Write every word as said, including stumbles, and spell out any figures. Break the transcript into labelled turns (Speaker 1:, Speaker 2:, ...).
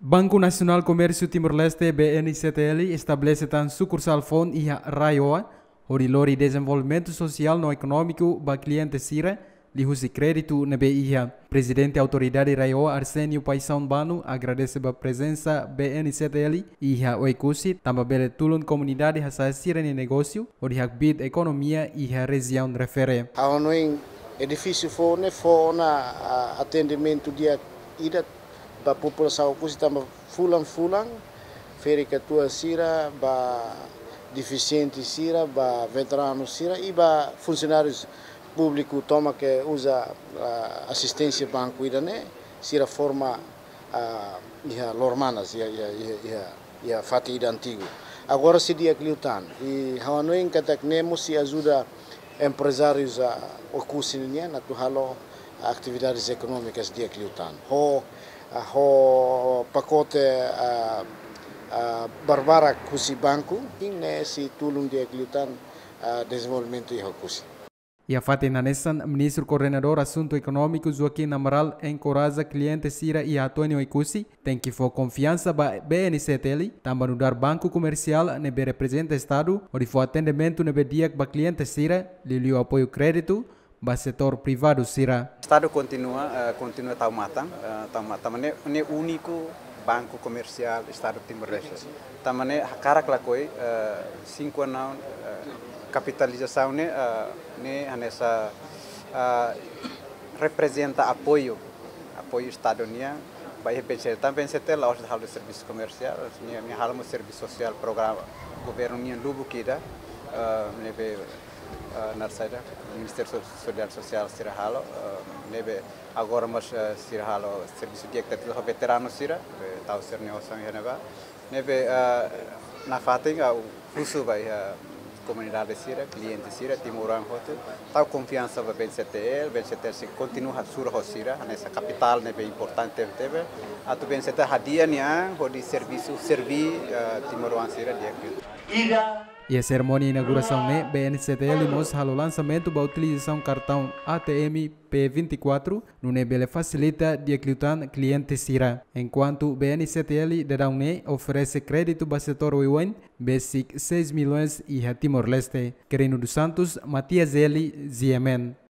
Speaker 1: Banco Nacional Comércio Timor-Leste B N C T L estabelece tan sucursal fon iha Raioa, Horilori Desenvolvimento Social no Econômico ba cliente Sira, lihusi crédito na B I A. Presidente Autoridade Raioa Arsenio Paisão Banu agradece a presença B N C T L iha oikusi, também bele tulun comunidade hasa Sira ni negócio, ori hak bid economia iha região refere.
Speaker 2: A noin edifício fone fona atendimento dia ida ba população kusi tamba fulang fulang feri ketua Sira ba deficiente Sira ba veterano Sira e ba funcionários público toma que usa uh, assistência banco ida né Sira forma uh, ia lormanas ia ia ia ia fati ida antigo agora se dia cliutan e hanoin kata nemo se ajuda empresários a o kusinia na tu halo atividades econômicas dia cliutan ho ho pacote uh, uh, barbara kusi banco ini si tulung dia cliutan uh, desenvolvimento e kusi.
Speaker 1: E a Fatina Nessan, Ministro Coordenador Assunto Econômico Joaquim Amaral encoraja cliente Sira e Antônio Ikusi tem que for confiança ba B N C T L, também no dar banco comercial nebe representa Estado, onde for atendimento nebe dia ba cliente Sira, lhe o apoio crédito ba setor privado Sira.
Speaker 3: Estado continua uh, continua taumatang, uh, taumatang ne ne único banco comercial Estado Timor-Leste. Também karak lakoi uh, cinco anos uh, capitalização né uh, né nessa uh, representa apoio apoio estadunidense vai repetir também se tem lá os de serviço comercial minha minha halmo serviço social programa governo minha lubu kida nebe na saída Ministério Social Social sira halo nebe agora mas sira halo serviço de que tem veterano sira tahu ser negócio neba nebe na fatinga o fluxo vai comunidade Sira, cliente Sira, Timorang Hotu, tal confiança para B N C T L, B N C T L se continua a surgir Sira, nessa capital nebe importante teve, a tu B N C T L hadia niang, hodi serviço servi Timorang Sira dia
Speaker 1: que. E a cerimônia de inauguração né, B N C T L mostra o lançamento da utilização cartão A T M P vinte e quatro, no nebele facilita de clientan cliente Sira, enquanto B N C T L de Daune oferece crédito para setor Uiwan, basic seis milhões e a Timor-Leste. Querino dos Santos, Matias Eli, Z M N.